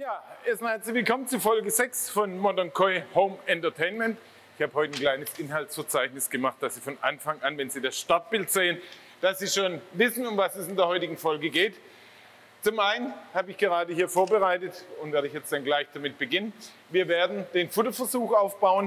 Ja, erstmal herzlich willkommen zu Folge 6 von Modern Koi Home Entertainment. Ich habe heute ein kleines Inhaltsverzeichnis gemacht, dass Sie von Anfang an, wenn Sie das Startbild sehen, dass Sie schon wissen, um was es in der heutigen Folge geht. Zum einen habe ich gerade hier vorbereitet und werde ich jetzt dann gleich damit beginnen. Wir werden den Futterversuch aufbauen.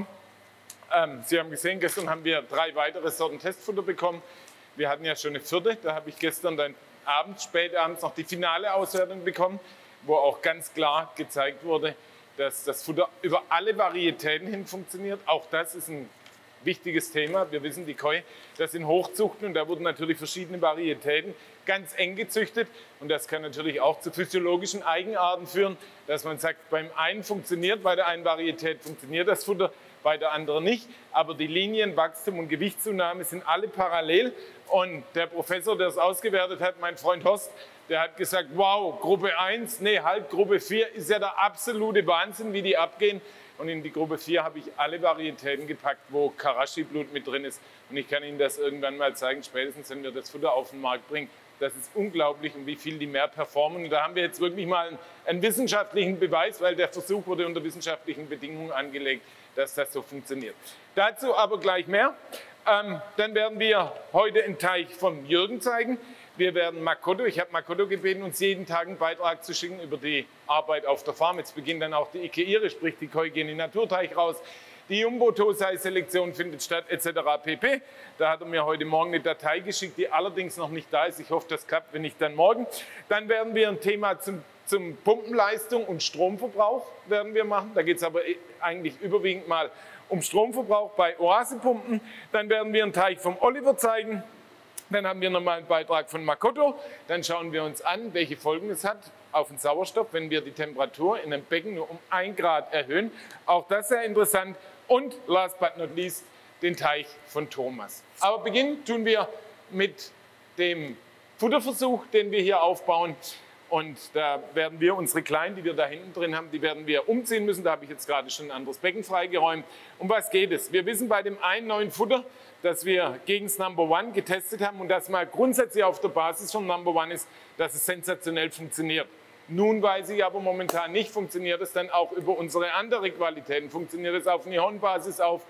Sie haben gesehen, gestern haben wir 3 weitere Sorten Testfutter bekommen. Wir hatten ja schon eine 4. Da habe ich gestern dann spät abends noch die finale Auswertung bekommen, wo auch ganz klar gezeigt wurde, dass das Futter über alle Varietäten hin funktioniert. Auch das ist ein wichtiges Thema. Wir wissen, die Koi, das sind Hochzuchten und da wurden natürlich verschiedene Varietäten ganz eng gezüchtet. Und das kann natürlich auch zu physiologischen Eigenarten führen, dass man sagt, beim einen funktioniert, bei der einen Varietät funktioniert das Futter, bei der anderen nicht. Aber die Linien, Wachstum und Gewichtszunahme sind alle parallel. Und der Professor, der es ausgewertet hat, mein Freund Horst, der hat gesagt, wow, Gruppe 1, nee, halt Gruppe 4 ist ja der absolute Wahnsinn, wie die abgehen. Und in die Gruppe 4 habe ich alle Varietäten gepackt, wo Karachi-Blut mit drin ist. Und ich kann Ihnen das irgendwann mal zeigen, spätestens wenn wir das Futter auf den Markt bringen. Das ist unglaublich, und wie viel die mehr performen. Und da haben wir jetzt wirklich mal einen wissenschaftlichen Beweis, weil der Versuch wurde unter wissenschaftlichen Bedingungen angelegt, dass das so funktioniert. Dazu aber gleich mehr. Dann werden wir heute einen Teich von Jürgen zeigen. Wir werden Makoto, ich habe Makoto gebeten, uns jeden Tag einen Beitrag zu schicken über die Arbeit auf der Farm. Jetzt beginnt dann auch die Ikeire, sprich die Koi gehen in den Naturteich raus. Die Jumbo-Tosai-Selektion findet statt, etc. pp. Da hat er mir heute Morgen eine Datei geschickt, die allerdings noch nicht da ist. Ich hoffe, das klappt, wenn nicht, dann morgen. Dann werden wir ein Thema zum Pumpenleistung und Stromverbrauch werden wir machen. Da geht es aber eigentlich überwiegend mal um Stromverbrauch bei Oasepumpen. Dann werden wir einen Teich vom Oliver zeigen. Dann haben wir nochmal einen Beitrag von Makoto. Dann schauen wir uns an, welche Folgen es hat auf den Sauerstoff, wenn wir die Temperatur in einem Becken nur um 1 Grad erhöhen. Auch das sehr interessant. Und last but not least den Teich von Thomas. Aber beginnen tun wir mit dem Futterversuch, den wir hier aufbauen. Und da werden wir unsere Kleinen, die wir da hinten drin haben, die werden wir umziehen müssen. Da habe ich jetzt gerade schon ein anderes Becken freigeräumt. Um was geht es? Wir wissen bei dem einen neuen Futter, dass wir gegen das Number One getestet haben und das mal grundsätzlich auf der Basis vom Number One ist, dass es sensationell funktioniert. Nun weiß ich aber momentan nicht, funktioniert es dann auch über unsere anderen Qualitäten. Funktioniert es auf Nihon-Basis, auf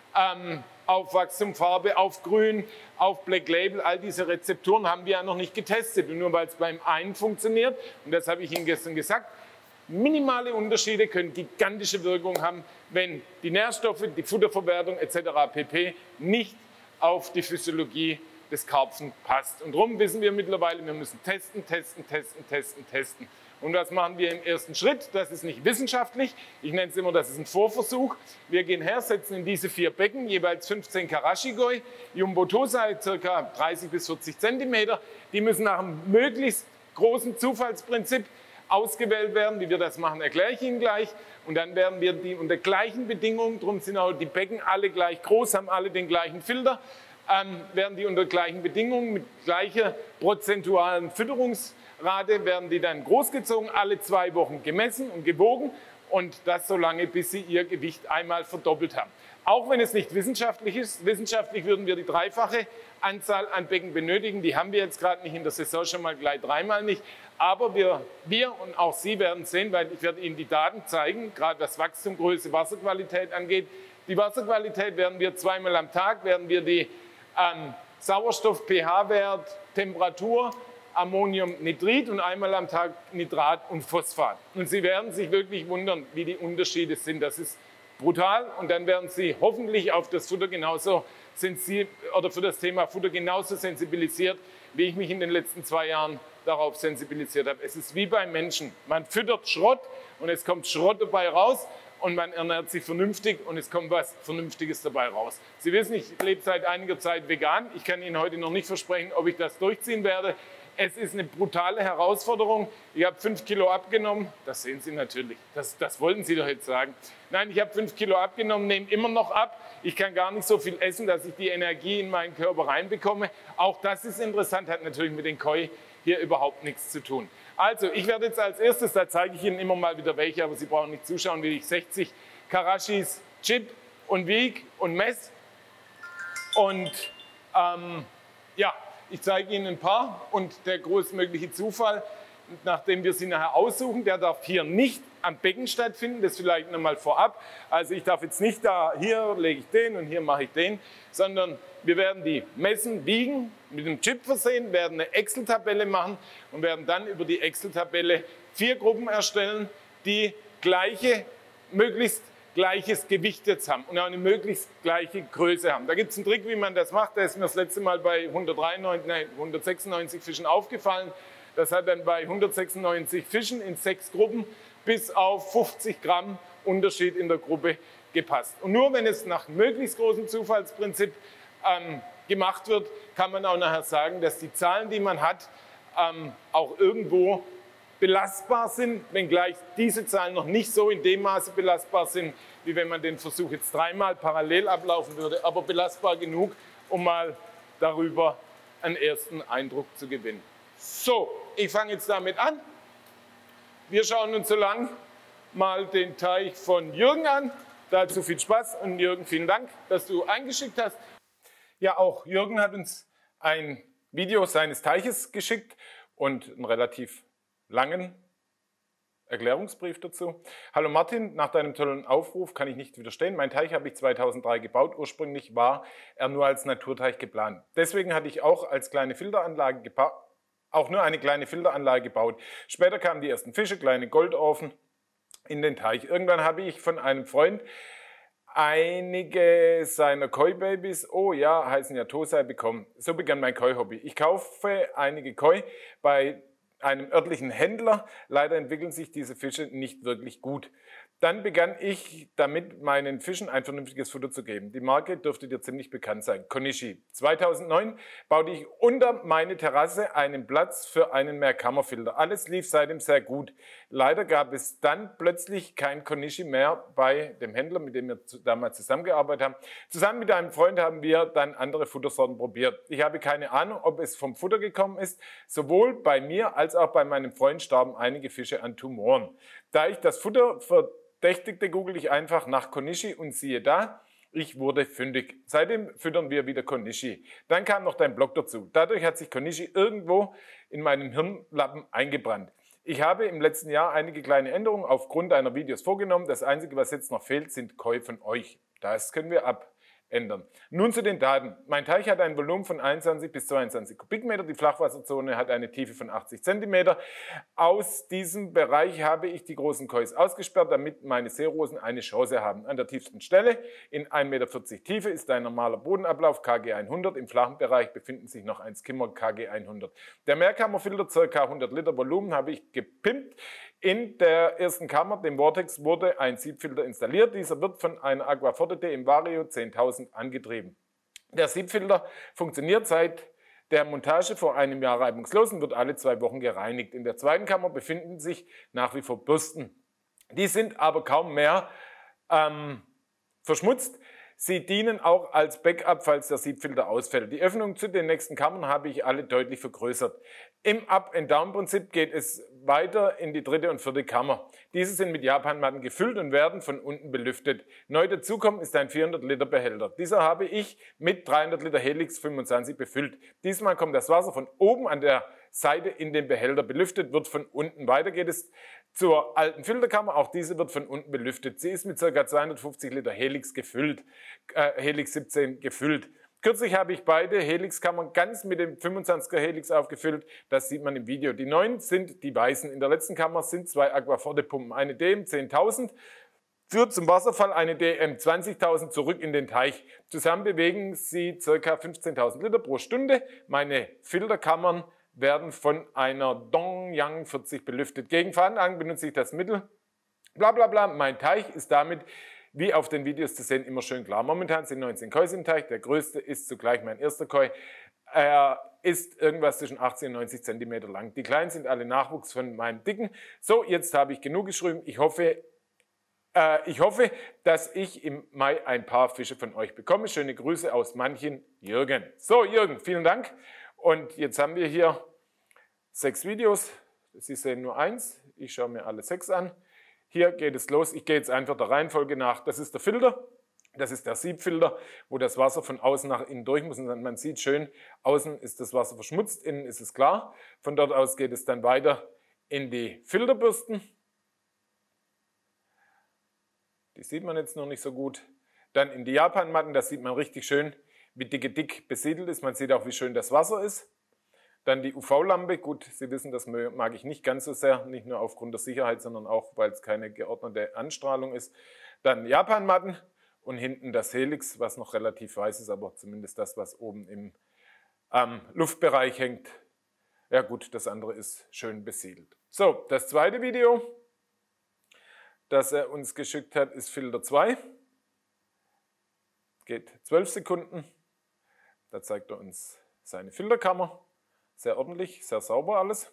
Wachstumfarbe, auf Grün, auf Black Label. All diese Rezeptoren haben wir ja noch nicht getestet. Und nur weil es beim einen funktioniert, und das habe ich Ihnen gestern gesagt, minimale Unterschiede können gigantische Wirkung haben, wenn die Nährstoffe, die Futterverwertung etc. pp. nicht auf die Physiologie des Karpfen passt. Und darum wissen wir mittlerweile, wir müssen testen, testen, testen, testen, testen. Und was machen wir im ersten Schritt? Das ist nicht wissenschaftlich. Ich nenne es immer, das ist ein Vorversuch. Wir gehen her, setzen in diese 4 Becken jeweils 15 Karachi-Goi, Jumbo-Tosai, ca. 30 bis 40 cm. Die müssen nach einem möglichst großen Zufallsprinzip ausgewählt werden. Wie wir das machen, erkläre ich Ihnen gleich. Und dann werden wir die unter gleichen Bedingungen, darum sind auch die Becken alle gleich groß, haben alle den gleichen Filter, werden die unter gleichen Bedingungen mit gleicher prozentualen Fütterungsrate, werden die dann großgezogen, alle 2 Wochen gemessen und gewogen, und das so lange, bis sie ihr Gewicht einmal verdoppelt haben. Auch wenn es nicht wissenschaftlich ist, wissenschaftlich würden wir die 3-fache Anzahl an Becken benötigen. Die haben wir jetzt gerade nicht in der Saison, schon mal gleich 3-mal nicht. Aber wir und auch Sie werden sehen, weil ich werde Ihnen die Daten zeigen, gerade was Wachstum, Größe, Wasserqualität angeht. Die Wasserqualität werden wir 2-mal am Tag, werden wir die Sauerstoff, pH-Wert, Temperatur, Ammoniumnitrit und einmal am Tag Nitrat und Phosphat. Und Sie werden sich wirklich wundern, wie die Unterschiede sind. Das ist brutal, und dann werden Sie hoffentlich auf das Futter genauso für das Thema Futter genauso sensibilisiert, wie ich mich in den letzten 2 Jahren darauf sensibilisiert habe. Es ist wie beim Menschen. Man füttert Schrott und es kommt Schrott dabei raus, und man ernährt sich vernünftig und es kommt was Vernünftiges dabei raus. Sie wissen, ich lebe seit einiger Zeit vegan. Ich kann Ihnen heute noch nicht versprechen, ob ich das durchziehen werde. Es ist eine brutale Herausforderung. Ich habe 5 Kilo abgenommen. Das sehen Sie natürlich. Das wollten Sie doch jetzt sagen. Nein, ich habe 5 Kilo abgenommen, nehme immer noch ab. Ich kann gar nicht so viel essen, dass ich die Energie in meinen Körper reinbekomme. Auch das ist interessant, hat natürlich mit den Koi hier überhaupt nichts zu tun. Also, ich werde jetzt als erstes, da zeige ich Ihnen immer mal wieder welche, aber Sie brauchen nicht zuschauen, wie ich 60 Karashis chip und wieg und mess. Und ja, ich zeige Ihnen ein paar, und der größtmögliche Zufall, nachdem wir sie nachher aussuchen. Der darf hier nicht am Becken stattfinden, das vielleicht nochmal vorab. Also ich darf jetzt nicht da, hier lege ich den und hier mache ich den, sondern wir werden die messen, wiegen, mit einem Chip versehen, werden eine Excel-Tabelle machen und werden dann über die Excel-Tabelle 4 Gruppen erstellen, die möglichst gleiches Gewicht jetzt haben und auch eine möglichst gleiche Größe haben. Da gibt es einen Trick, wie man das macht. Der ist mir das letzte Mal bei 196 Fischen aufgefallen. Das hat dann bei 196 Fischen in 6 Gruppen bis auf 50 Gramm Unterschied in der Gruppe gepasst. Und nur wenn es nach möglichst großem Zufallsprinzip gemacht wird, kann man auch nachher sagen, dass die Zahlen, die man hat, auch irgendwo belastbar sind, wenngleich diese Zahlen noch nicht so in dem Maße belastbar sind, wie wenn man den Versuch jetzt 3-mal parallel ablaufen würde, aber belastbar genug, um mal darüber einen ersten Eindruck zu gewinnen. So, ich fange jetzt damit an. Wir schauen uns so lang mal den Teich von Jürgen an. Dazu viel Spaß und Jürgen, vielen Dank, dass du eingeschickt hast. Ja, auch Jürgen hat uns ein Video seines Teiches geschickt und einen relativ langen Erklärungsbrief dazu. Hallo Martin, nach deinem tollen Aufruf kann ich nicht widerstehen. Mein Teich habe ich 2003 gebaut. Ursprünglich war er nur als Naturteich geplant. Deswegen hatte ich auch als kleine Filteranlage nur eine kleine Filteranlage gebaut. Später kamen die ersten Fische, kleine Goldorfen in den Teich. Irgendwann habe ich von einem Freund einige seiner Koi-Babys, oh ja, heißen ja Tosei, bekommen. So begann mein Koi-Hobby. Ich kaufe einige Koi bei einem örtlichen Händler. Leider entwickeln sich diese Fische nicht wirklich gut. Dann begann ich damit, meinen Fischen ein vernünftiges Futter zu geben. Die Marke dürfte dir ziemlich bekannt sein, Konishi. 2009 baute ich unter meine Terrasse einen Platz für einen Mehrkammerfilter. Alles lief seitdem sehr gut. Leider gab es dann plötzlich kein Konishi mehr bei dem Händler, mit dem wir damals zusammengearbeitet haben. Zusammen mit einem Freund haben wir dann andere Futtersorten probiert. Ich habe keine Ahnung, ob es vom Futter gekommen ist. Sowohl bei mir als auch bei meinem Freund starben einige Fische an Tumoren. Da ich das Futter verdächtigte, google ich einfach nach Konishi und siehe da, ich wurde fündig. Seitdem füttern wir wieder Konishi. Dann kam noch dein Blog dazu. Dadurch hat sich Konishi irgendwo in meinem Hirnlappen eingebrannt. Ich habe im letzten Jahr einige kleine Änderungen aufgrund deiner Videos vorgenommen. Das Einzige, was jetzt noch fehlt, sind Koi von euch. Das können wir abändern. Nun zu den Daten. Mein Teich hat ein Volumen von 21 bis 22 Kubikmeter. Die Flachwasserzone hat eine Tiefe von 80 cm. Aus diesem Bereich habe ich die großen Kois ausgesperrt, damit meine Seerosen eine Chance haben. An der tiefsten Stelle in 1,40 Meter Tiefe ist ein normaler Bodenablauf KG 100. Im flachen Bereich befinden sich noch ein Skimmer KG 100. Der Mehrkammerfilter, ca. 100 Liter Volumen, habe ich gepimpt. In der ersten Kammer, dem Vortex, wurde ein Siebfilter installiert. Dieser wird von einer Aquaforte DM Vario 10.000 angetrieben. Der Siebfilter funktioniert seit der Montage vor einem Jahr reibungslos und wird alle 2 Wochen gereinigt. In der zweiten Kammer befinden sich nach wie vor Bürsten. Die sind aber kaum mehr verschmutzt. Sie dienen auch als Backup, falls der Siebfilter ausfällt. Die Öffnungen zu den nächsten Kammern habe ich alle deutlich vergrößert. Im Up-and-Down-Prinzip geht es weiter in die 3. und 4. Kammer. Diese sind mit Japanmatten gefüllt und werden von unten belüftet. Neu dazukommen ist ein 400 Liter Behälter. Dieser habe ich mit 300 Liter Helix 25 befüllt. Diesmal kommt das Wasser von oben an der Seite in den Behälter belüftet, wird von unten. Weiter geht es zur alten Filterkammer, auch diese wird von unten belüftet. Sie ist mit ca. 250 Liter Helix gefüllt, Helix 17 gefüllt. Kürzlich habe ich beide Helixkammern ganz mit dem 25er Helix aufgefüllt, das sieht man im Video. Die neuen sind die weißen. In der letzten Kammer sind 2 Aquaforte-Pumpen, eine DM 10.000, führt zum Wasserfall eine DM 20.000 zurück in den Teich. Zusammen bewegen sie ca. 15.000 Liter pro Stunde. Meine Filterkammern werden von einer Dongyang 40 belüftet. Gegen Veranlagen benutze ich das Mittel bla. Mein Teich ist damit, wie auf den Videos zu sehen, immer schön klar. Momentan sind 19 Kois im Teich. Der größte ist zugleich mein erster Koi. Er ist irgendwas zwischen 80 und 90 cm lang. Die kleinen sind alle Nachwuchs von meinem dicken. So, jetzt habe ich genug geschrieben. Ich hoffe, dass ich im Mai ein paar Fische von euch bekomme. Schöne Grüße aus Manchen, Jürgen. So, Jürgen, vielen Dank. Und jetzt haben wir hier 6 Videos. Sie sehen nur 1. Ich schaue mir alle 6 an. Hier geht es los. Ich gehe jetzt einfach der Reihenfolge nach. Das ist der Filter. Das ist der Siebfilter, wo das Wasser von außen nach innen durch muss. Und man sieht schön, außen ist das Wasser verschmutzt, innen ist es klar. Von dort aus geht es dann weiter in die Filterbürsten. Die sieht man jetzt noch nicht so gut. Dann in die Japanmatten, da sieht man richtig schön, wie dick besiedelt ist. Man sieht auch, wie schön das Wasser ist. Dann die UV-Lampe. Gut, Sie wissen, das mag ich nicht ganz so sehr, nicht nur aufgrund der Sicherheit, sondern auch, weil es keine geordnete Anstrahlung ist. Dann Japanmatten und hinten das Helix, was noch relativ weiß ist, aber zumindest das, was oben im Luftbereich hängt. Ja gut, das andere ist schön besiedelt. So, das zweite Video, das er uns geschickt hat, ist Filter 2. Geht 12 Sekunden. Da zeigt er uns seine Filterkammer. Sehr ordentlich, sehr sauber alles.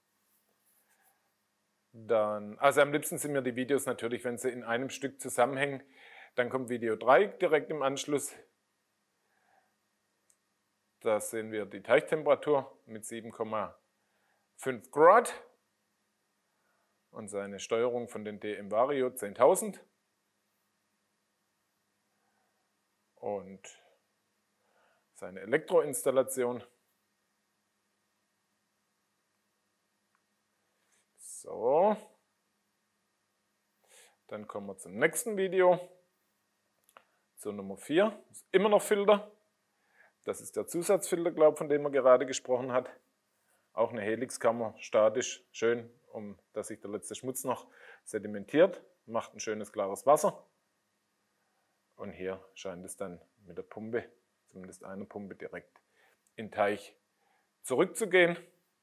Dann, also am liebsten sind mir die Videos natürlich, wenn sie in einem Stück zusammenhängen. Dann kommt Video 3 direkt im Anschluss. Da sehen wir die Teichtemperatur mit 7,5 Grad und seine Steuerung von den DM Vario 10.000 und seine Elektroinstallation. So, dann kommen wir zum nächsten Video, zur Nummer 4, ist immer noch Filter. Das ist der Zusatzfilter, glaube ich, von dem er gerade gesprochen hat. Auch eine Helixkammer, statisch, schön, dass sich der letzte Schmutz noch sedimentiert. Macht ein schönes, klares Wasser. Und hier scheint es dann mit der Pumpe, zumindest einer Pumpe, direkt in den Teich zurückzugehen.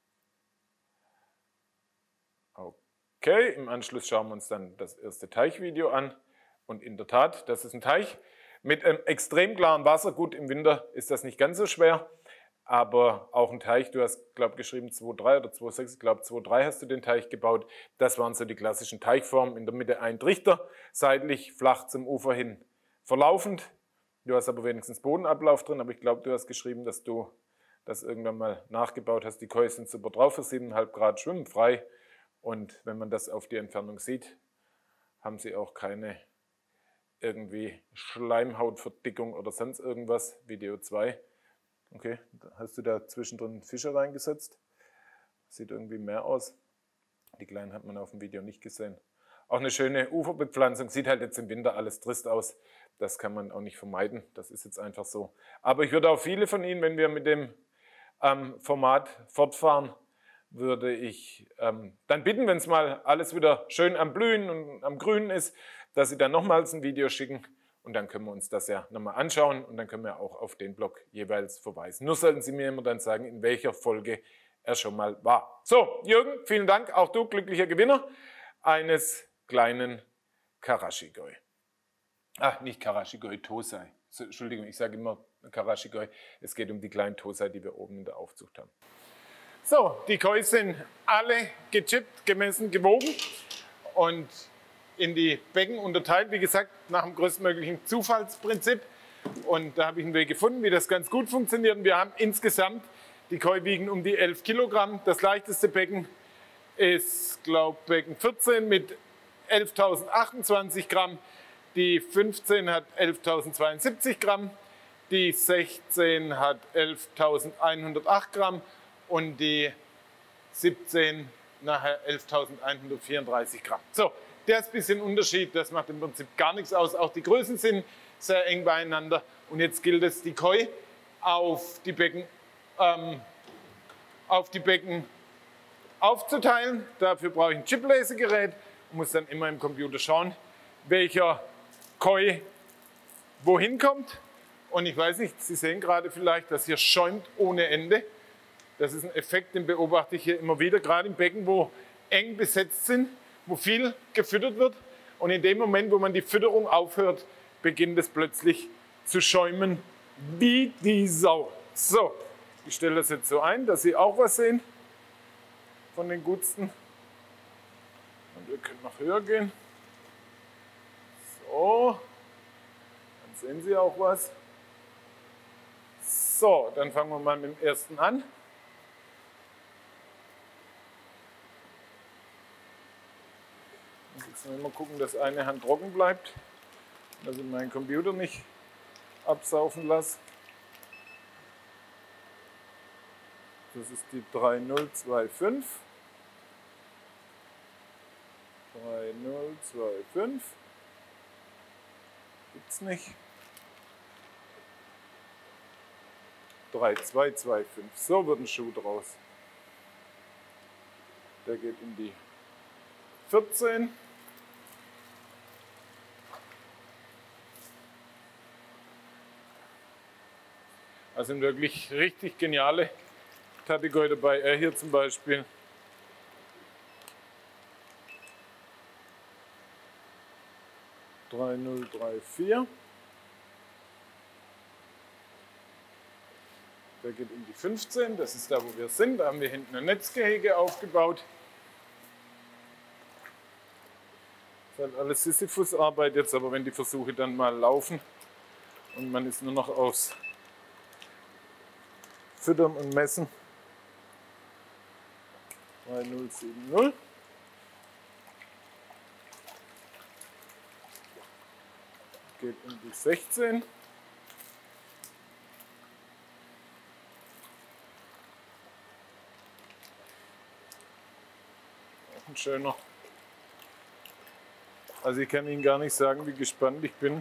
Okay, im Anschluss schauen wir uns dann das erste Teichvideo an. Und in der Tat, das ist ein Teich mit einem extrem klaren Wasser. Gut, im Winter ist das nicht ganz so schwer, aber auch ein Teich, du hast, glaube ich, geschrieben 2,3 oder 2,6, ich glaube 2,3 hast du den Teich gebaut. Das waren so die klassischen Teichformen. In der Mitte ein Trichter, seitlich flach zum Ufer hin verlaufend. Du hast aber wenigstens Bodenablauf drin, aber ich glaube, du hast geschrieben, dass du das irgendwann mal nachgebaut hast. Die Koi sind super drauf, für 7,5 Grad schwimmfrei. Und wenn man das auf die Entfernung sieht, haben sie auch keine irgendwie Schleimhautverdickung oder sonst irgendwas. Video 2. Okay, hast du da zwischendrin Fische reingesetzt? Sieht irgendwie mehr aus. Die kleinen hat man auf dem Video nicht gesehen. Auch eine schöne Uferbepflanzung. Sieht halt jetzt im Winter alles trist aus. Das kann man auch nicht vermeiden. Das ist jetzt einfach so. Aber ich würde auch viele von Ihnen, wenn wir mit dem Format fortfahren, würde ich dann bitten, wenn es mal alles wieder schön am Blühen und am Grünen ist, dass Sie dann nochmals ein Video schicken und dann können wir uns das ja nochmal anschauen und dann können wir auch auf den Blog jeweils verweisen. Nur sollten Sie mir immer dann sagen, in welcher Folge er schon mal war. So, Jürgen, vielen Dank, auch du glücklicher Gewinner eines kleinen Karashigoi. Nicht Karashigoi, Tosai. Entschuldigung, ich sage immer Karashigoi. Es geht um die kleinen Tosai, die wir oben in der Aufzucht haben. So, die Koi sind alle gechippt, gemessen, gewogen und in die Becken unterteilt, wie gesagt, nach dem größtmöglichen Zufallsprinzip. Und da habe ich einen Weg gefunden, wie das ganz gut funktioniert. Und wir haben insgesamt, die Koi wiegen um die 11 Kilogramm. Das leichteste Becken ist, glaube ich, Becken 14 mit 11.028 Gramm. Die 15 hat 11.072 Gramm. Die 16 hat 11.108 Gramm. Und die 17 nachher 11.134 Gramm. So, der ist ein bisschen Unterschied, das macht im Prinzip gar nichts aus. Auch die Größen sind sehr eng beieinander. Und jetzt gilt es, die Koi auf die Becken aufzuteilen. Dafür brauche ich ein Chiplesegerät und muss dann immer im Computer schauen, welcher Koi wohin kommt. Und ich weiß nicht, Sie sehen gerade vielleicht, dass hier schäumt ohne Ende. Das ist ein Effekt, den beobachte ich hier immer wieder, gerade im Becken, wo eng besetzt sind, wo viel gefüttert wird. Und in dem Moment, wo man die Fütterung aufhört, beginnt es plötzlich zu schäumen wie die Sau. So, ich stelle das jetzt so ein, dass Sie auch was sehen von den Gutsten. Und wir können noch höher gehen. So, dann sehen Sie auch was. So, dann fangen wir mal mit dem ersten an. Jetzt müssen wir mal gucken, dass eine Hand trocken bleibt, dass ich meinen Computer nicht absaufen lasse. Das ist die 3025. 3025. Gibt's nicht. 3225. So wird ein Schuh draus. Der geht in die 14. Also sind wirklich richtig geniale Kategorien dabei. Er hier zum Beispiel. (3034). Der geht in die 15, das ist da, wo wir sind. Da haben wir hinten ein Netzgehege aufgebaut. Das ist halt alles Sisyphus-Arbeit jetzt, aber wenn die Versuche dann mal laufen und man ist nur noch aus Füttern und Messen. 3070. Geht in die 16. Auch ein schöner. Also ich kann Ihnen gar nicht sagen, wie gespannt ich bin.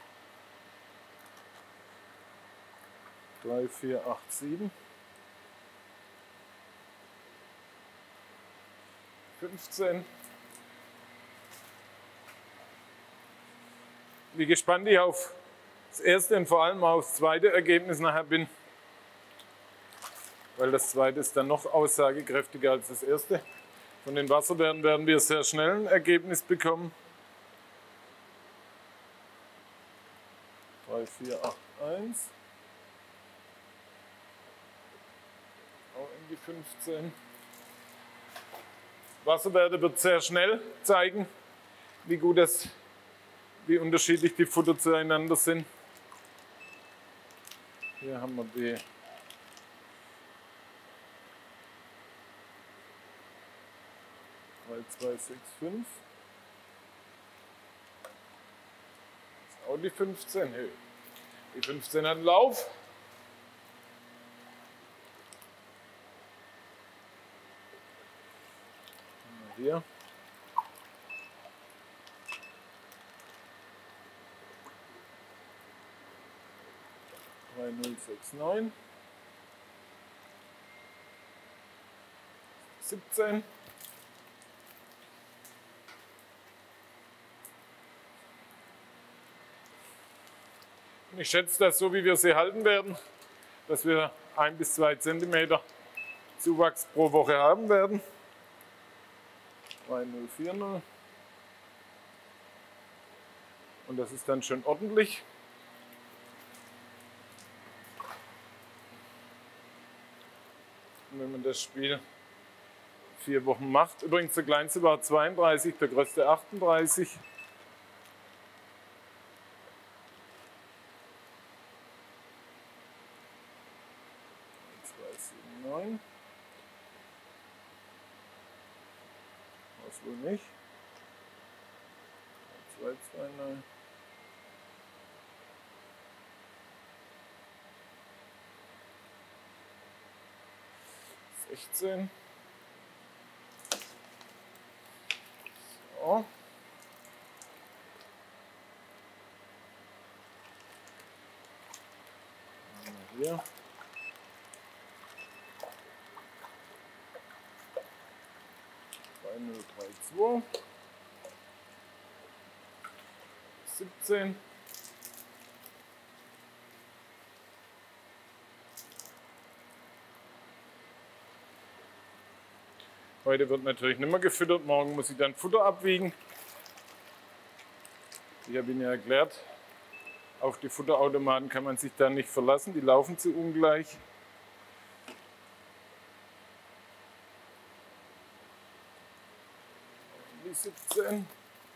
3487. 15. Wie gespannt ich auf das erste und vor allem auf das zweite Ergebnis nachher bin, weil das zweite ist dann noch aussagekräftiger als das erste. Von den Wasserbären werden wir sehr schnell ein Ergebnis bekommen. 3481. Auch in die 15. Wasserwerte wird sehr schnell zeigen, wie unterschiedlich die Futter zueinander sind. Hier haben wir die 3265. Das ist auch die 15. Die 15 hat einen Lauf. Hier. (3069). 17. Ich schätze, dass so wie wir sie halten werden, dass wir 1 bis 2 cm Zuwachs pro Woche haben werden. 3040. Und das ist dann schon ordentlich. Und wenn man das Spiel 4 Wochen macht, übrigens der kleinste war 32, der größte 38. 279. Was wohl nicht? 229. 16. So. Hier. (3032). 17. Heute wird natürlich nicht mehr gefüttert, morgen muss ich dann Futter abwiegen. Ich habe Ihnen ja erklärt, auf die Futterautomaten kann man sich da nicht verlassen, die laufen zu ungleich. Die 17.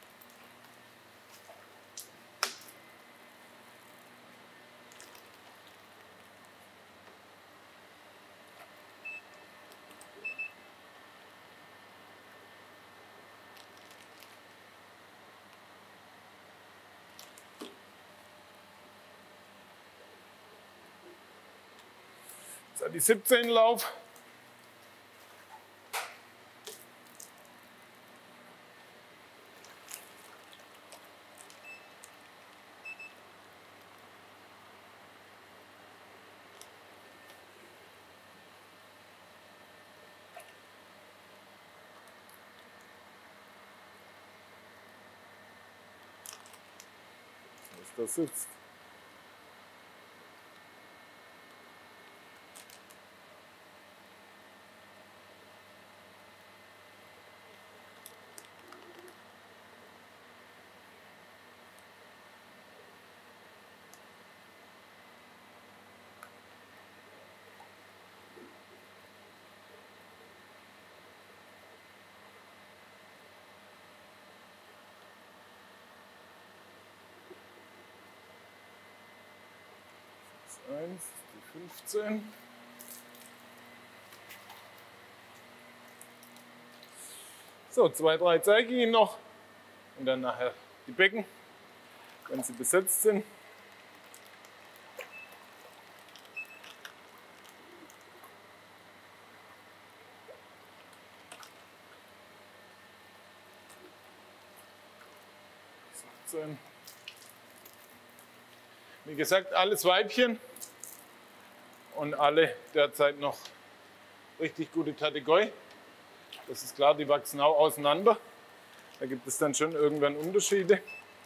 Jetzt hat die 17 Lauf. da sitzt. Die 15. So, 2, 3 zeige ich Ihnen noch und dann nachher die Becken, wenn sie besetzt sind. Wie gesagt, alles Weibchen und alle derzeit noch richtig gute Tategoi. Das ist klar, die wachsen auch auseinander. Da gibt es dann schon irgendwann Unterschiede.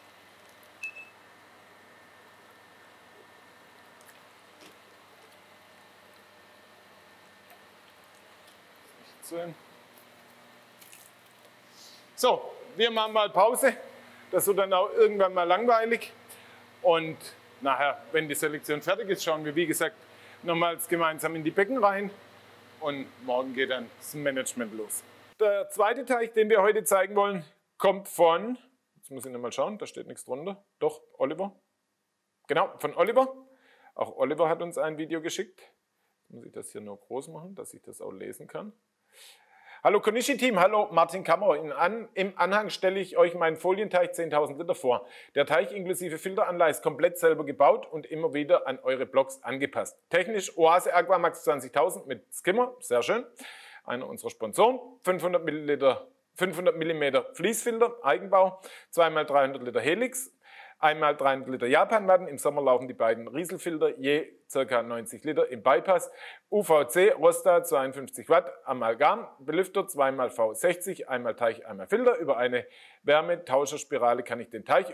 So, wir machen mal Pause. Das wird dann auch irgendwann mal langweilig. Und nachher, wenn die Selektion fertig ist, schauen wir, wie gesagt, nochmals gemeinsam in die Becken rein. Und morgen geht dann das Management los. Der zweite Teich, den wir heute zeigen wollen, kommt von, jetzt muss ich nochmal schauen, da steht nichts drunter. Doch, Oliver. Genau, von Oliver. Auch Oliver hat uns ein Video geschickt. Jetzt muss ich das hier nur groß machen, dass ich das auch lesen kann. Hallo Konishi-Team, hallo Martin Kammerer. Im Anhang stelle ich euch meinen Folienteich 10.000 Liter vor. Der Teich inklusive Filteranlage ist komplett selber gebaut und immer wieder an eure Blocks angepasst. Technisch Oase Aquamax 20.000 mit Skimmer, sehr schön. Einer unserer Sponsoren. 500 mm Fließfilter, Eigenbau. 2x300 Liter Helix. 1x300 Liter Japanwatten. Im Sommer laufen die beiden Rieselfilter je ca. 90 Liter im Bypass. UVC, Rosta 52 Watt, Amalgam, Belüfter 2xV60, einmal Teich, einmal Filter. Über eine Wärmetauscherspirale kann der Teich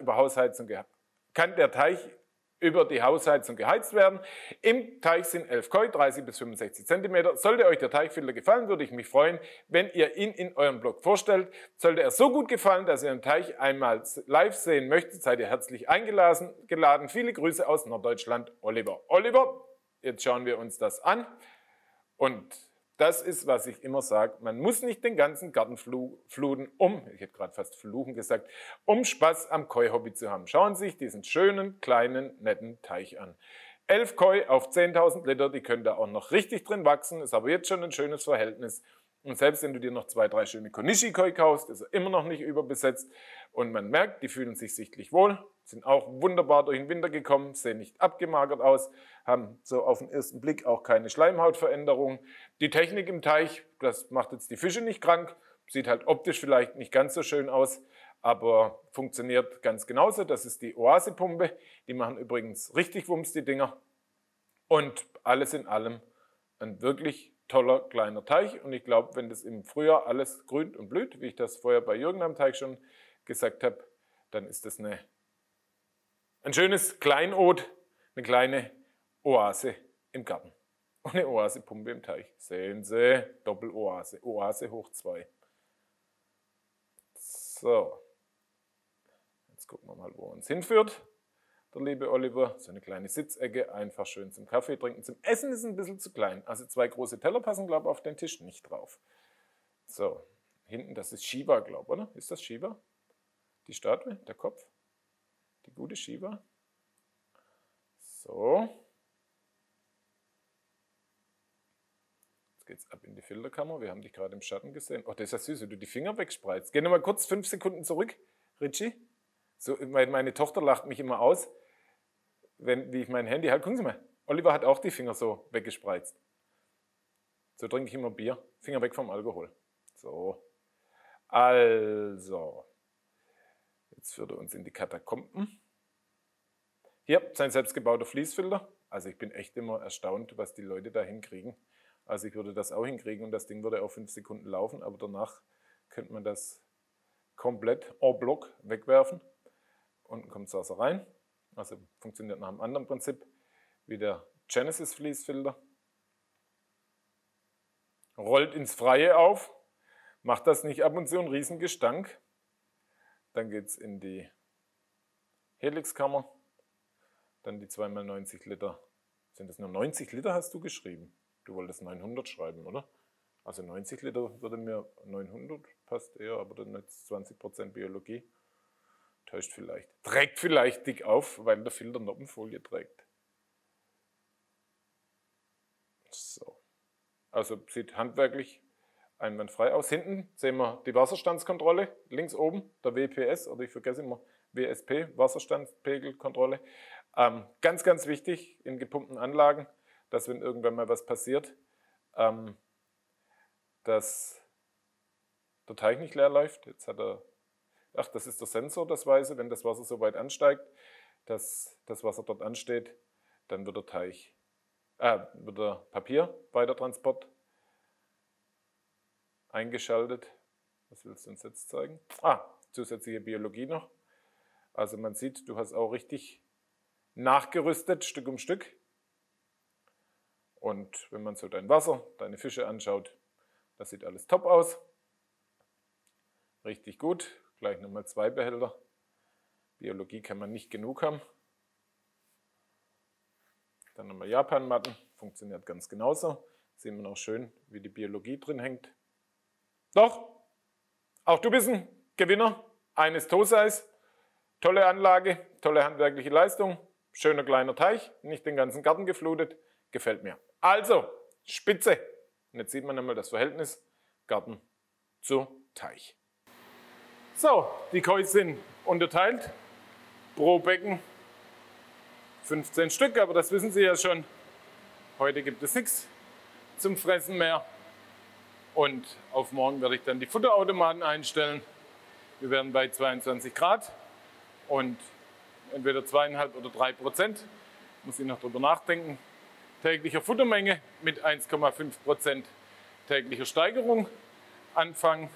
über die Hausheizung geheizt werden. Im Teich sind 11 Koi, 30 bis 65 cm. Sollte euch der Teichfilter gefallen, würde ich mich freuen, wenn ihr ihn in eurem Blog vorstellt. Sollte er so gut gefallen, dass ihr den Teich einmal live sehen möchtet, seid ihr herzlich eingeladen. Viele Grüße aus Norddeutschland, Oliver. Oliver, jetzt schauen wir uns das an. Und das ist, was ich immer sage, man muss nicht den ganzen Garten fluten, ich hätte gerade fast fluchen gesagt, um Spaß am Koi-Hobby zu haben. Schauen Sie sich diesen schönen, kleinen, netten Teich an. 11 Koi auf 10.000 Liter, die können da auch noch richtig drin wachsen, ist aber jetzt schon ein schönes Verhältnis. Und selbst wenn du dir noch 2, 3 schöne Konishi-Koi kaufst, ist er immer noch nicht überbesetzt. Und man merkt, die fühlen sich sichtlich wohl, sind auch wunderbar durch den Winter gekommen, sehen nicht abgemagert aus, haben so auf den ersten Blick auch keine Schleimhautveränderung. Die Technik im Teich, das macht jetzt die Fische nicht krank, sieht halt optisch vielleicht nicht ganz so schön aus, aber funktioniert ganz genauso. Das ist die Oase-Pumpe, die machen übrigens richtig Wumms, die Dinger. Und alles in allem ein wirklich toller kleiner Teich. Und ich glaube, wenn das im Frühjahr alles grünt und blüht, wie ich das vorher bei Jürgen am Teich schon gesagt habe, dann ist das ein schönes Kleinod, eine kleine Oase im Garten. Und eine Oase-Pumpe im Teich. Sehen Sie, Doppel-Oase, Oase hoch 2. So, jetzt gucken wir mal, wo er uns hinführt. Der liebe Oliver, so eine kleine Sitzecke, einfach schön zum Kaffee trinken. Zum Essen ist ein bisschen zu klein. Also 2 große Teller passen, glaube ich, auf den Tisch nicht drauf. So, hinten, das ist Shiva, glaube ich, oder? Ist das Shiva? Die Statue, der Kopf? Die gute Shiva. So. Jetzt geht's ab in die Filterkammer. Wir haben dich gerade im Schatten gesehen. Oh, das ist ja süß, wie du die Finger wegspreizt. Geh nochmal kurz 5 Sekunden zurück, Richie. So, meine Tochter lacht mich immer aus, wie ich mein Handy halte. Gucken Sie mal, Oliver hat auch die Finger so weggespreizt. So trinke ich immer Bier. Finger weg vom Alkohol. So. Also. Jetzt führt er uns in die Katakomben. Hier, sein selbstgebauter Fließfilter. Also ich bin echt immer erstaunt, was die Leute da hinkriegen. Also ich würde das auch hinkriegen und das Ding würde auch 5 Sekunden laufen, aber danach könnte man das komplett en bloc wegwerfen. Unten kommt das Wasser rein. Also funktioniert nach einem anderen Prinzip wie der Genesis Fließfilter. Rollt ins Freie auf, macht das nicht ab und zu einen riesen Gestank. Dann geht es in die Helixkammer, dann die 2x90 Liter. Sind das nur 90 Liter, hast du geschrieben? Du wolltest 900 schreiben, oder? Also 90 Liter würde mir 900, passt eher, aber dann jetzt 20% Biologie. Täuscht vielleicht. Trägt vielleicht dick auf, weil der Filter Noppenfolie trägt. So. Also sieht handwerklich einwandfrei aus. Hinten sehen wir die Wasserstandskontrolle, links oben der WPS, oder ich vergesse immer WSP, Wasserstandspegelkontrolle. Ganz, ganz wichtig in gepumpten Anlagen, dass wenn irgendwann mal was passiert, dass der Teich nicht leer läuft. Jetzt hat er, ach, das ist der Sensor, das Weiße, wenn das Wasser so weit ansteigt, dass das Wasser dort ansteht, dann wird wird der Papierweitertransport eingeschaltet. Was willst du uns jetzt zeigen? Zusätzliche Biologie noch. Also man sieht, du hast auch richtig nachgerüstet, Stück um Stück. Und wenn man so dein Wasser, deine Fische anschaut, das sieht alles top aus. Richtig gut. Gleich nochmal 2 Behälter. Biologie kann man nicht genug haben. Dann nochmal Japanmatten. Funktioniert ganz genauso. Sehen wir noch schön, wie die Biologie drin hängt. Doch, auch du bist ein Gewinner eines Toseis. Tolle Anlage, tolle handwerkliche Leistung. Schöner kleiner Teich, nicht den ganzen Garten geflutet. Gefällt mir. Also, spitze. Und jetzt sieht man einmal das Verhältnis Garten zu Teich. So, die Koi sind unterteilt. Pro Becken 15 Stück, aber das wissen Sie ja schon. Heute gibt es nichts zum Fressen mehr. Und auf morgen werde ich dann die Futterautomaten einstellen. Wir werden bei 22 Grad und entweder 2,5 oder 3%, muss ich noch drüber nachdenken, täglicher Futtermenge mit 1,5% täglicher Steigerung anfangen.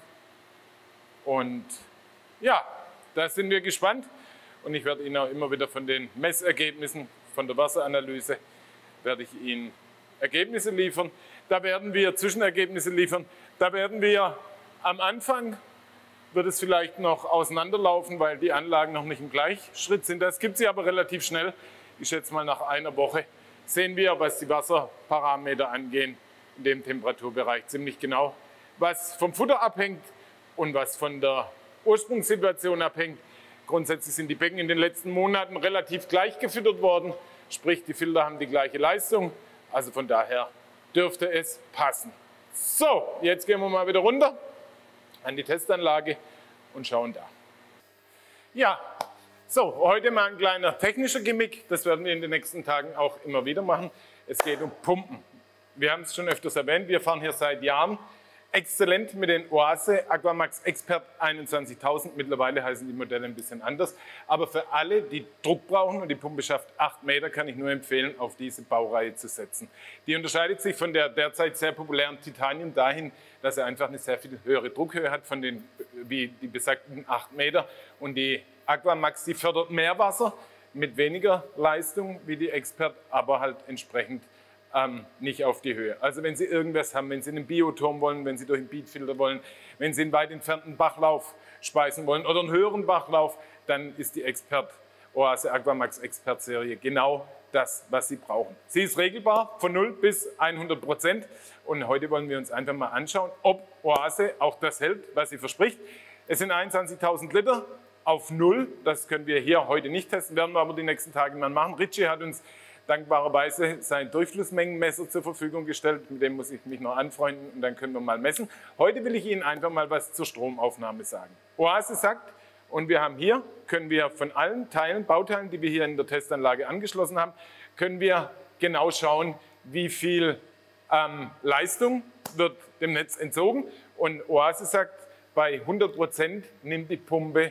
Und ja, da sind wir gespannt. Und ich werde Ihnen auch immer wieder von den Messergebnissen von der Wasseranalyse, werde ich Ihnen Ergebnisse liefern. Da werden wir Zwischenergebnisse liefern. Da werden wir am Anfang, wird es vielleicht noch auseinanderlaufen, weil die Anlagen noch nicht im Gleichschritt sind. Das gibt sie aber relativ schnell. Ich schätze mal nach einer Woche sehen wir, was die Wasserparameter angehen, in dem Temperaturbereich ziemlich genau, was vom Futter abhängt und was von der Ursprungssituation abhängt. Grundsätzlich sind die Becken in den letzten Monaten relativ gleich gefüttert worden, sprich die Filter haben die gleiche Leistung, also von daher dürfte es passen. So, jetzt gehen wir mal wieder runter an die Testanlage und schauen da. Ja, so, heute mal ein kleiner technischer Gimmick, das werden wir in den nächsten Tagen auch immer wieder machen. Es geht um Pumpen. Wir haben es schon öfters erwähnt, wir fahren hier seit Jahren exzellent mit den Oase Aquamax Expert 21.000. Mittlerweile heißen die Modelle ein bisschen anders. Aber für alle, die Druck brauchen und die Pumpe schafft 8 Meter, kann ich nur empfehlen, auf diese Baureihe zu setzen. Die unterscheidet sich von der derzeit sehr populären Titanium dahin, dass er einfach eine sehr viel höhere Druckhöhe hat von den, wie die besagten 8 Meter. Und die Aquamax, die fördert mehr Wasser mit weniger Leistung wie die Expert, aber halt entsprechend nicht auf die Höhe. Also wenn Sie irgendwas haben, wenn Sie einen Bioturm wollen, wenn Sie durch einen Beatfilter wollen, wenn Sie einen weit entfernten Bachlauf speisen wollen oder einen höheren Bachlauf, dann ist die Expert Oase Aquamax Expert Serie genau das, was Sie brauchen. Sie ist regelbar von 0 bis 100% und heute wollen wir uns einfach mal anschauen, ob Oase auch das hält, was sie verspricht. Es sind 21.000 Liter auf 0, das können wir hier heute nicht testen, werden wir aber die nächsten Tage mal machen. Ritchie hat uns dankbarerweise sein Durchflussmengenmesser zur Verfügung gestellt. Mit dem muss ich mich noch anfreunden und dann können wir mal messen. Heute will ich Ihnen einfach mal was zur Stromaufnahme sagen. Oase sagt, und wir haben hier, können wir von allen Teilen, Bauteilen, die wir hier in der Testanlage angeschlossen haben, können wir genau schauen, wie viel Leistung wird dem Netz entzogen. Und Oase sagt, bei 100% nimmt die Pumpe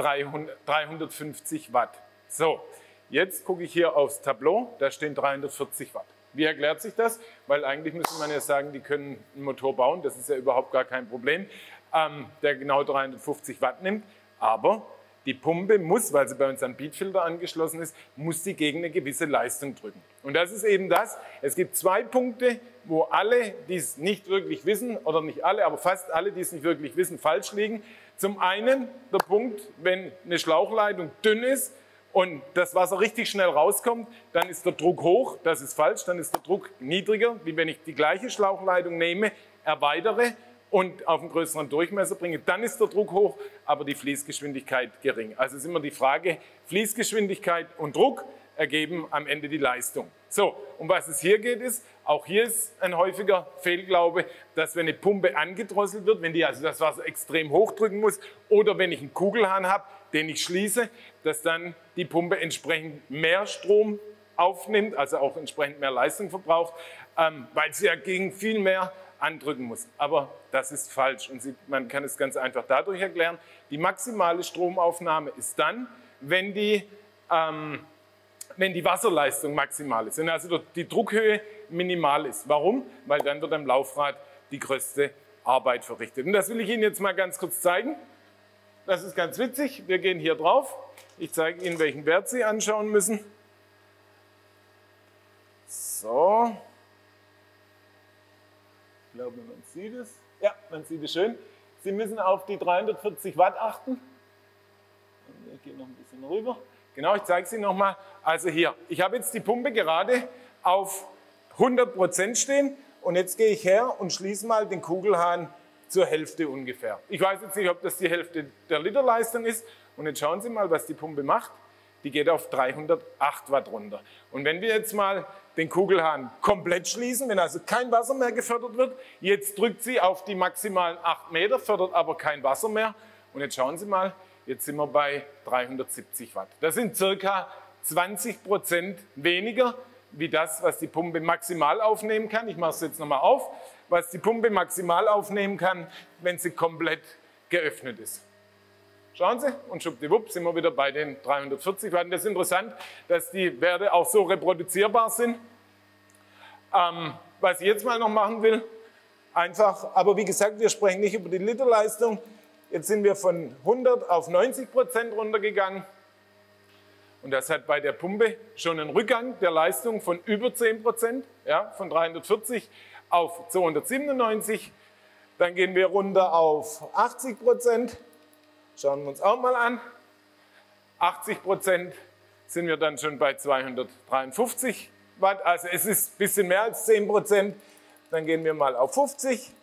350 Watt. So. Jetzt gucke ich hier aufs Tableau, da stehen 340 Watt. Wie erklärt sich das? Weil eigentlich müsste man ja sagen, die können einen Motor bauen, das ist ja überhaupt gar kein Problem, der genau 350 Watt nimmt. Aber Die Pumpe muss, weil sie bei uns am Beatfilter angeschlossen ist, muss die gegen eine gewisse Leistung drücken. Und das ist eben das. Es gibt 2 Punkte, wo alle, die es nicht wirklich wissen, oder nicht alle, aber fast alle, die es nicht wirklich wissen, falsch liegen. Zum einen der Punkt, wenn eine Schlauchleitung dünn ist und das Wasser richtig schnell rauskommt, dann ist der Druck hoch, das ist falsch, dann ist der Druck niedriger, wie wenn ich die gleiche Schlauchleitung nehme, erweitere und auf einen größeren Durchmesser bringe, dann ist der Druck hoch, aber die Fließgeschwindigkeit gering. Also ist immer die Frage, Fließgeschwindigkeit und Druck ergeben am Ende die Leistung. So, um was es hier geht ist, auch hier ist ein häufiger Fehlglaube, dass wenn eine Pumpe angedrosselt wird, wenn die also das Wasser extrem hochdrücken muss oder wenn ich einen Kugelhahn habe, den ich schließe, dass dann die Pumpe entsprechend mehr Strom aufnimmt, also auch entsprechend mehr Leistung verbraucht, weil sie ja gegen viel mehr andrücken muss. Aber das ist falsch und man kann es ganz einfach dadurch erklären, die maximale Stromaufnahme ist dann, wenn die Wasserleistung maximal ist, wenn also die Druckhöhe minimal ist. Warum? Weil dann wird am Laufrad die größte Arbeit verrichtet. Und das will ich Ihnen jetzt mal ganz kurz zeigen. Das ist ganz witzig. Wir gehen hier drauf. Ich zeige Ihnen, welchen Wert Sie anschauen müssen. So. Ich glaube, man sieht es. Ja, man sieht es schön. Sie müssen auf die 340 Watt achten. Ich gehe noch ein bisschen rüber. Genau, ich zeige es Ihnen nochmal. Also hier, ich habe jetzt die Pumpe gerade auf 100% stehen und jetzt gehe ich her und schließe mal den Kugelhahn zur Hälfte ungefähr. Ich weiß jetzt nicht, ob das die Hälfte der Literleistung ist und jetzt schauen Sie mal, was die Pumpe macht. Die geht auf 308 Watt runter. Und wenn wir jetzt mal den Kugelhahn komplett schließen, wenn also kein Wasser mehr gefördert wird, jetzt drückt sie auf die maximalen 8 Meter, fördert aber kein Wasser mehr. Und jetzt schauen Sie mal, jetzt sind wir bei 370 Watt. Das sind circa 20% weniger wie das, was die Pumpe maximal aufnehmen kann. Ich mache es jetzt nochmal auf, was die Pumpe maximal aufnehmen kann, wenn sie komplett geöffnet ist. Schauen Sie, und schwuppdiwupp sind wir wieder bei den 340 Watt. Das ist interessant, dass die Werte auch so reproduzierbar sind. Was ich jetzt mal noch machen will, einfach, aber wie gesagt, wir sprechen nicht über die Literleistung. Jetzt sind wir von 100 auf 90% runtergegangen. Und das hat bei der Pumpe schon einen Rückgang der Leistung von über 10%, ja, von 340 auf 297. Dann gehen wir runter auf 80%. Schauen wir uns auch mal an. 80% sind wir dann schon bei 253 Watt. Also es ist ein bisschen mehr als 10%. Dann gehen wir mal auf 50.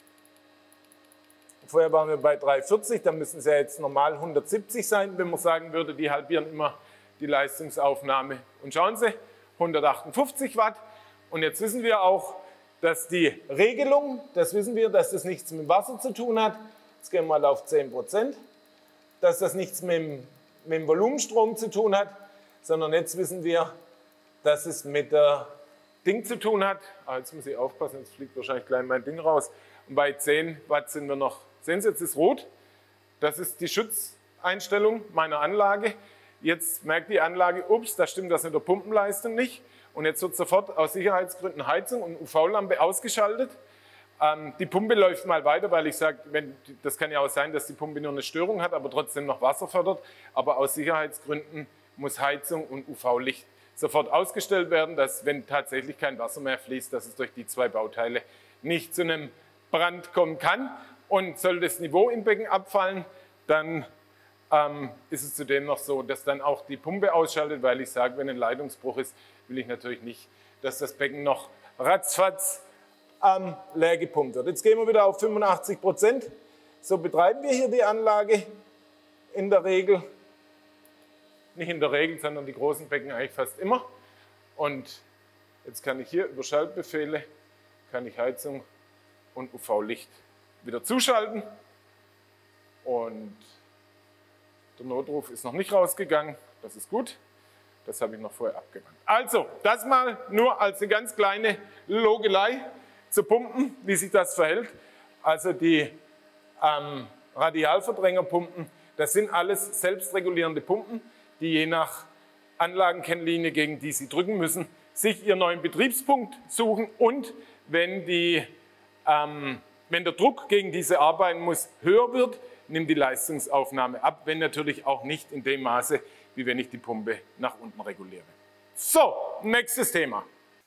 Vorher waren wir bei 340, dann müssen es ja jetzt normal 170 sein, wenn man sagen würde, die halbieren immer die Leistungsaufnahme. Und schauen Sie, 158 Watt. Und jetzt wissen wir auch, dass die Regelung, das wissen wir, dass das nichts mit Wasser zu tun hat. Jetzt gehen wir mal auf 10%. Dass das nichts mit dem Volumenstrom zu tun hat, sondern jetzt wissen wir, dass es mit der Ding zu tun hat. Jetzt muss ich aufpassen, jetzt fliegt wahrscheinlich gleich mein Ding raus. Und bei 10 Watt sind wir noch, sehen Sie, jetzt ist rot. Das ist die Schutzeinstellung meiner Anlage. Jetzt merkt die Anlage, ups, da stimmt das mit der Pumpenleistung nicht. Und jetzt wird sofort aus Sicherheitsgründen Heizung und UV-Lampe ausgeschaltet. Die Pumpe läuft mal weiter, weil ich sage, das kann ja auch sein, dass die Pumpe nur eine Störung hat, aber trotzdem noch Wasser fördert. Aber aus Sicherheitsgründen muss Heizung und UV-Licht sofort ausgestellt werden, dass, wenn tatsächlich kein Wasser mehr fließt, dass es durch die 2 Bauteile nicht zu einem Brand kommen kann. Und soll das Niveau im Becken abfallen, dann ist es zudem noch so, dass dann auch die Pumpe ausschaltet, weil ich sage, wenn ein Leitungsbruch ist, will ich natürlich nicht, dass das Becken noch ratzfatz leer gepumpt wird. Jetzt gehen wir wieder auf 85%. So betreiben wir hier die Anlage in der Regel. Nicht in der Regel, sondern die großen Becken eigentlich fast immer. Und jetzt kann ich hier über Schaltbefehle, kann ich Heizung und UV-Licht wieder zuschalten. Und der Notruf ist noch nicht rausgegangen. Das ist gut. Das habe ich noch vorher abgewandt. Also, das mal nur als eine ganz kleine Logelei zu Pumpen, wie sich das verhält. Also die Radialverdrängerpumpen, das sind alles selbstregulierende Pumpen, die je nach Anlagenkennlinie, gegen die Sie drücken müssen, sich Ihren neuen Betriebspunkt suchen und wenn der Druck, gegen die Sie arbeiten muss, höher wird, nimmt die Leistungsaufnahme ab, wenn natürlich auch nicht in dem Maße, wie wenn ich die Pumpe nach unten reguliere. So, nächstes Thema.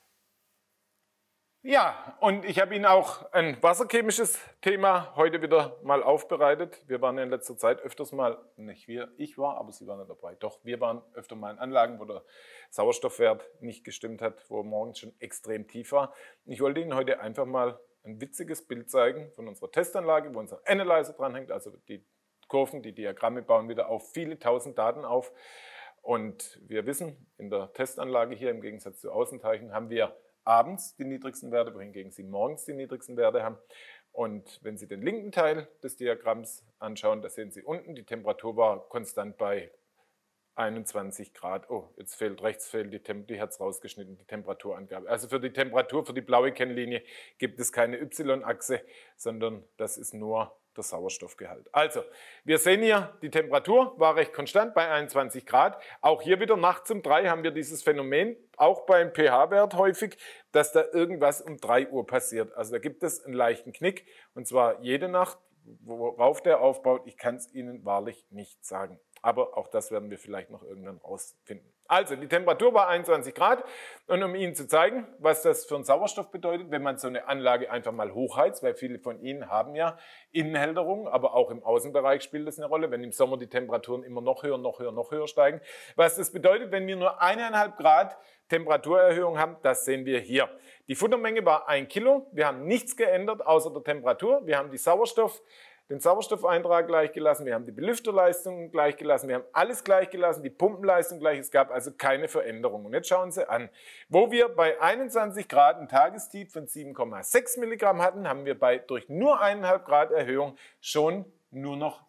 Ja, und ich habe Ihnen auch ein wasserchemisches Thema heute wieder mal aufbereitet. Wir waren in letzter Zeit öfters mal, nicht wir, ich war, aber Sie waren nicht dabei. Doch, wir waren öfter mal in Anlagen, wo der Sauerstoffwert nicht gestimmt hat, wo er morgens schon extrem tief war. Ich wollte Ihnen heute einfach mal ein witziges Bild zeigen von unserer Testanlage, wo unser Analyzer dranhängt, also die Kurven, die Diagramme bauen wieder auf viele tausend Daten auf. Und wir wissen, in der Testanlage hier im Gegensatz zu Außenteichen haben wir abends die niedrigsten Werte, wohingegen Sie morgens die niedrigsten Werte haben. Und wenn Sie den linken Teil des Diagramms anschauen, da sehen Sie unten, die Temperatur war konstant bei 21 Grad. Oh, jetzt rechts fehlt die hat es rausgeschnitten, die Temperaturangabe. Also für die Temperatur, für die blaue Kennlinie gibt es keine Y-Achse, sondern das ist nur der Sauerstoffgehalt. Also, wir sehen hier, die Temperatur war recht konstant bei 21 Grad. Auch hier wieder nachts um 3 haben wir dieses Phänomen, auch beim pH-Wert häufig, dass da irgendwas um 3 Uhr passiert. Also da gibt es einen leichten Knick, und zwar jede Nacht, worauf der aufbaut, ich kann es Ihnen wahrlich nicht sagen. Aber auch das werden wir vielleicht noch irgendwann rausfinden. Also, die Temperatur war 21 Grad. Und um Ihnen zu zeigen, was das für einen Sauerstoff bedeutet, wenn man so eine Anlage einfach mal hochheizt, weil viele von Ihnen haben ja Innenhälterung, aber auch im Außenbereich spielt das eine Rolle, wenn im Sommer die Temperaturen immer noch höher steigen. Was das bedeutet, wenn wir nur 1,5 Grad Temperaturerhöhung haben, das sehen wir hier. Die Futtermenge war 1 Kilo. Wir haben nichts geändert außer der Temperatur. Wir haben den Sauerstoffeintrag gleich gelassen, wir haben die Belüfterleistung gleich gelassen, wir haben alles gleich gelassen, die Pumpenleistung gleich, es gab also keine Veränderung. Und jetzt schauen Sie an, wo wir bei 21 Grad ein Tagestief von 7,6 Milligramm hatten, haben wir durch nur 1,5 Grad Erhöhung schon nur noch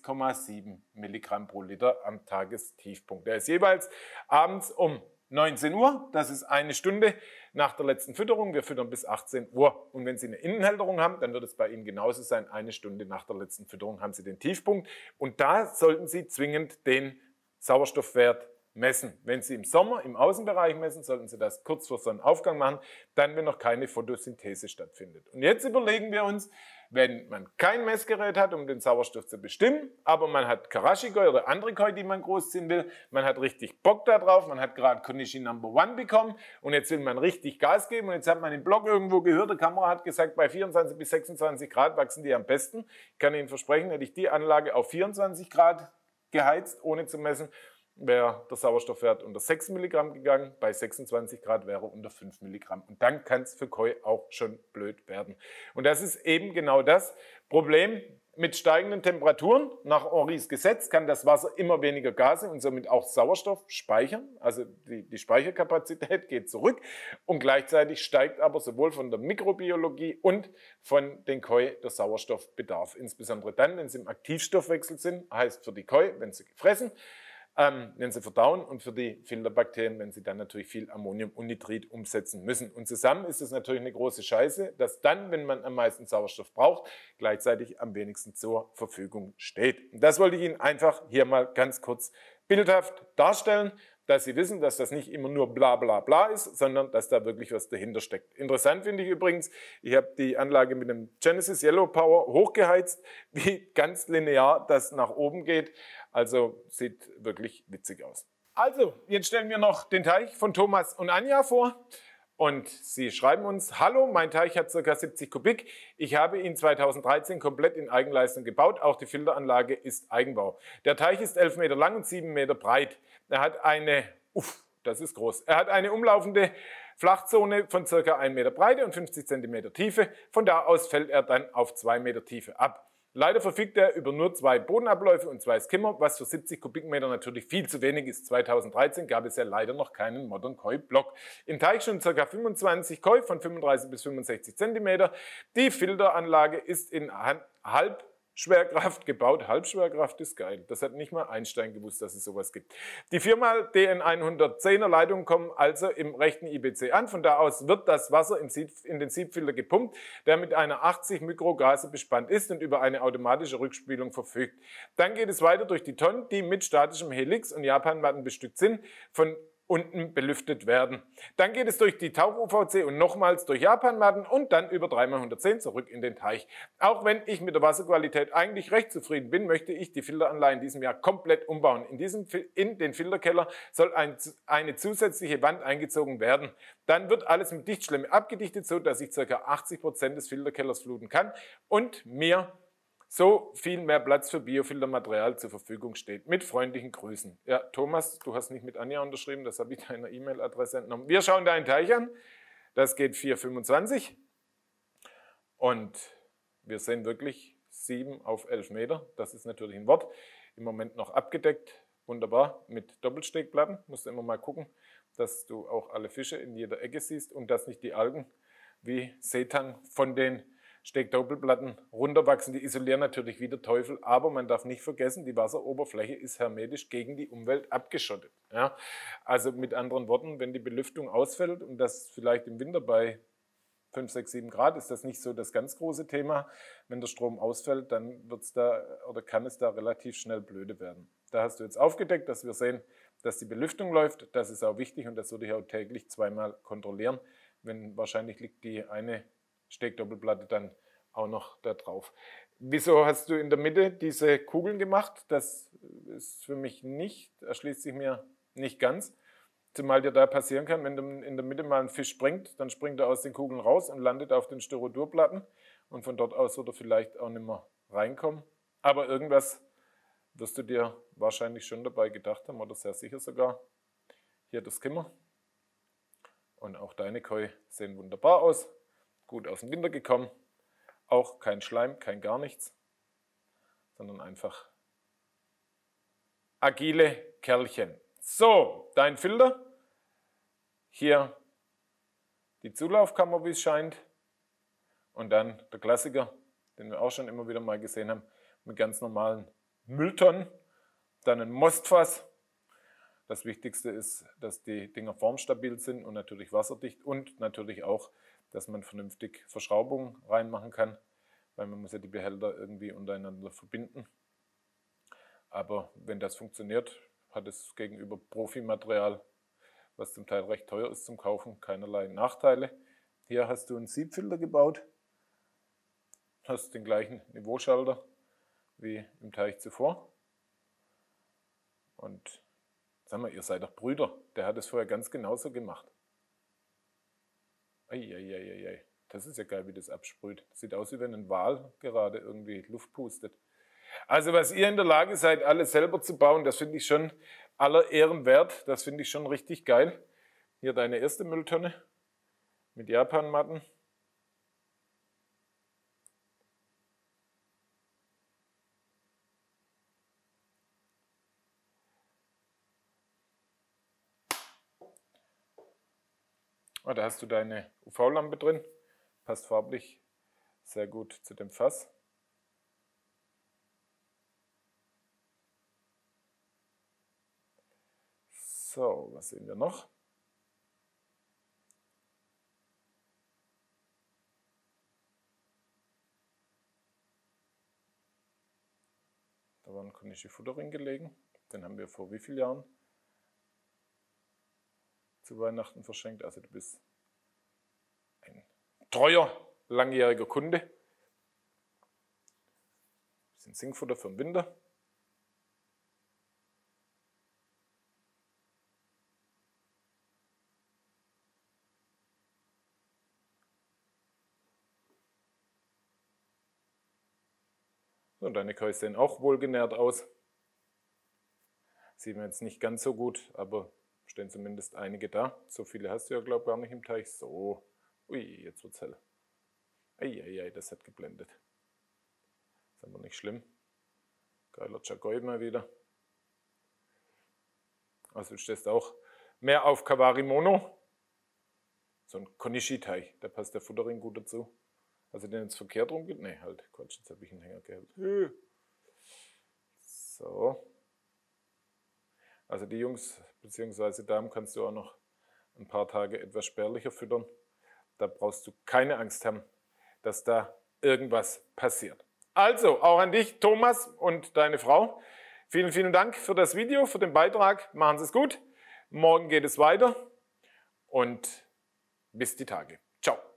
6,7 Milligramm pro Liter am Tagestiefpunkt. Der ist jeweils abends um 19 Uhr, das ist eine Stunde nach der letzten Fütterung. Wir füttern bis 18 Uhr. Und wenn Sie eine Innenhälterung haben, dann wird es bei Ihnen genauso sein. Eine Stunde nach der letzten Fütterung haben Sie den Tiefpunkt. Und da sollten Sie zwingend den Sauerstoffwert messen. Wenn Sie im Sommer im Außenbereich messen, sollten Sie das kurz vor Sonnenaufgang machen, dann, wenn noch keine Photosynthese stattfindet. Und jetzt überlegen wir uns, wenn man kein Messgerät hat, um den Sauerstoff zu bestimmen, aber man hat Karashikoi oder andere Koi, die man großziehen will, man hat richtig Bock da drauf, man hat gerade Konishi No. 1 bekommen und jetzt will man richtig Gas geben und jetzt hat man im Blog irgendwo gehört, die Kamera hat gesagt, bei 24 bis 26 Grad wachsen die am besten. Ich kann Ihnen versprechen, hätte ich die Anlage auf 24 Grad geheizt, ohne zu messen, wäre der Sauerstoffwert unter 6 Milligramm gegangen, bei 26 Grad wäre er unter 5 Milligramm. Und dann kann es für Koi auch schon blöd werden. Und das ist eben genau das Problem. Mit steigenden Temperaturen, nach Henrys Gesetz, kann das Wasser immer weniger Gase und somit auch Sauerstoff speichern. Also die Speicherkapazität geht zurück und gleichzeitig steigt aber sowohl von der Mikrobiologie und von den Koi der Sauerstoffbedarf. Insbesondere dann, wenn sie im Aktivstoffwechsel sind, heißt für die Koi, wenn sie gefressen, wenn sie verdauen und für die Filterbakterien, wenn sie dann natürlich viel Ammonium und Nitrit umsetzen müssen. Und zusammen ist es natürlich eine große Scheiße, dass dann, wenn man am meisten Sauerstoff braucht, gleichzeitig am wenigsten zur Verfügung steht. Und das wollte ich Ihnen einfach hier mal ganz kurz bildhaft darstellen, dass Sie wissen, dass das nicht immer nur bla bla bla ist, sondern dass da wirklich was dahinter steckt. Interessant finde ich übrigens, ich habe die Anlage mit dem Genesis Yellow Power hochgeheizt, wie ganz linear das nach oben geht. Also sieht wirklich witzig aus. Also, jetzt stellen wir noch den Teich von Thomas und Anja vor. Und sie schreiben uns: Hallo, mein Teich hat ca. 70 Kubik. Ich habe ihn 2013 komplett in Eigenleistung gebaut. Auch die Filteranlage ist Eigenbau. Der Teich ist 11 Meter lang und 7 Meter breit. Er hat eine, das ist groß. Er hat eine umlaufende Flachzone von ca. 1 Meter Breite und 50 cm Tiefe. Von da aus fällt er dann auf 2 Meter Tiefe ab. Leider verfügt er über nur 2 Bodenabläufe und 2 Skimmer, was für 70 Kubikmeter natürlich viel zu wenig ist. 2013 gab es ja leider noch keinen Modern Koi Block. Im Teich schon ca. 25 Koi von 35 bis 65 cm. Die Filteranlage ist in Halbschwerkraft gebaut. Halbschwerkraft ist geil. Das hat nicht mal Einstein gewusst, dass es sowas gibt. Die 4x DN110er Leitungen kommen also im rechten IBC an. Von da aus wird das Wasser in den Siebfilter gepumpt, der mit einer 80 Mikrogase bespannt ist und über eine automatische Rückspülung verfügt. Dann geht es weiter durch die Tonnen, die mit statischem Helix und Japanmatten bestückt sind. Von unten belüftet werden. Dann geht es durch die Tauch-UVC und nochmals durch Japanmatten und dann über 3x110 zurück in den Teich. Auch wenn ich mit der Wasserqualität eigentlich recht zufrieden bin, möchte ich die Filteranlage in diesem Jahr komplett umbauen. In den Filterkeller soll eine zusätzliche Wand eingezogen werden. Dann wird alles mit Dichtschlemme abgedichtet, so dass ich ca. 80% des Filterkellers fluten kann und mir so viel mehr Platz für Biofiltermaterial zur Verfügung steht. Mit freundlichen Grüßen. Ja, Thomas, du hast nicht mit Anja unterschrieben, das habe ich deiner E-Mail-Adresse entnommen. Wir schauen deinen Teich an. Das geht 4,25 und wir sehen wirklich 7 auf 11 Meter. Das ist natürlich ein Wort. Im Moment noch abgedeckt. Wunderbar mit Doppelstegplatten. Musst du immer mal gucken, dass du auch alle Fische in jeder Ecke siehst und dass nicht die Algen wie Seetang von den Stegdoppelplatten runterwachsen. Die isolieren natürlich wie der Teufel, aber man darf nicht vergessen, die Wasseroberfläche ist hermetisch gegen die Umwelt abgeschottet. Ja? Also mit anderen Worten, wenn die Belüftung ausfällt und das vielleicht im Winter bei 5, 6, 7 Grad ist das nicht so das ganz große Thema. Wenn der Strom ausfällt, dann wird's da oder kann es da relativ schnell blöde werden. Da hast du jetzt aufgedeckt, dass wir sehen, dass die Belüftung läuft. Das ist auch wichtig und das würde ich auch täglich zweimal kontrollieren. Wenn wahrscheinlich liegt die eine Stegdoppelplatte dann auch noch da drauf. Wieso hast du in der Mitte diese Kugeln gemacht? Das ist für mich nicht, erschließt sich mir nicht ganz. Zumal dir da passieren kann, wenn in der Mitte mal ein Fisch springt, dann springt er aus den Kugeln raus und landet auf den Styroturplatten und von dort aus wird er vielleicht auch nicht mehr reinkommen. Aber irgendwas wirst du dir wahrscheinlich schon dabei gedacht haben oder sehr sicher sogar. Hier der Skimmer und auch deine Koi sehen wunderbar aus. Gut aus dem Winter gekommen, auch kein Schleim, kein gar nichts, sondern einfach agile Kerlchen. So, dein Filter, hier die Zulaufkammer, wie es scheint, und dann der Klassiker, den wir auch schon immer wieder mal gesehen haben, mit ganz normalen Mülltonnen, dann ein Mostfass. Das Wichtigste ist, dass die Dinger formstabil sind und natürlich wasserdicht und natürlich auch, dass man vernünftig Verschraubungen reinmachen kann, weil man muss ja die Behälter irgendwie untereinander verbinden. Aber wenn das funktioniert, hat es gegenüber Profimaterial, was zum Teil recht teuer ist zum Kaufen, keinerlei Nachteile. Hier hast du einen Siebfilter gebaut, hast den gleichen Niveauschalter wie im Teich zuvor. Und sag mal, ihr seid doch Brüder, der hat es vorher ganz genauso gemacht. Eieieiei, das ist ja geil, wie das absprüht. Das sieht aus, wie wenn ein Wal gerade irgendwie Luft pustet. Also was ihr in der Lage seid, alles selber zu bauen, das finde ich schon aller Ehren wert. Das finde ich schon richtig geil. Hier deine erste Mülltonne mit Japanmatten. Da hast du deine UV-Lampe drin, passt farblich sehr gut zu dem Fass. So, was sehen wir noch? Da war ein Konishi-Futterring gelegen, den haben wir vor wie vielen Jahren zu Weihnachten verschenkt. Also du bist ein treuer, langjähriger Kunde. Bisschen Sinkfutter für den Winter. So, deine Koi sehen auch wohlgenährt aus. Sieht man jetzt nicht ganz so gut, aber stehen zumindest einige da. So viele hast du ja, glaube ich, gar nicht im Teich. So, ui, jetzt wird's hell. Eieiei, das hat geblendet. Ist aber nicht schlimm. Geiler Chagoi mal wieder. Also du stehst auch mehr auf Kawari Mono. So ein Konishi-Teich, da passt der Futterring gut dazu. Also den jetzt verkehrt rum geht. Ne, halt, Quatsch, jetzt habe ich einen Hänger gehabt. So. Also die Jungs bzw. Damen kannst du auch noch ein paar Tage etwas spärlicher füttern. Da brauchst du keine Angst haben, dass da irgendwas passiert. Also, auch an dich, Thomas und deine Frau. Vielen, vielen Dank für das Video, für den Beitrag. Machen Sie es gut. Morgen geht es weiter und bis die Tage. Ciao.